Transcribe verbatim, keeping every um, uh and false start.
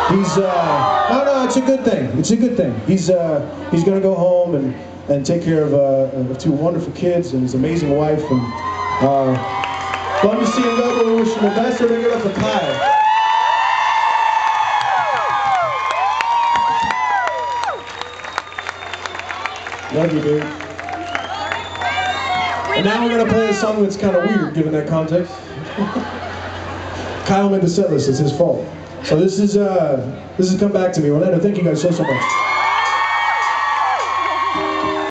He's uh, no, no, it's a good thing. It's a good thing. He's uh, he's gonna go home and and take care of, uh, of two wonderful kids and his amazing wife. And uh, fun to see him go. But we wish him the best. So make it up for Kyle. Love you, dude. And now we're gonna play a song that's kind of weird, given that context. Kyle made the set list. It's his fault. So this is uh, this has Come Back to Me. Orlando, thank you guys so so much.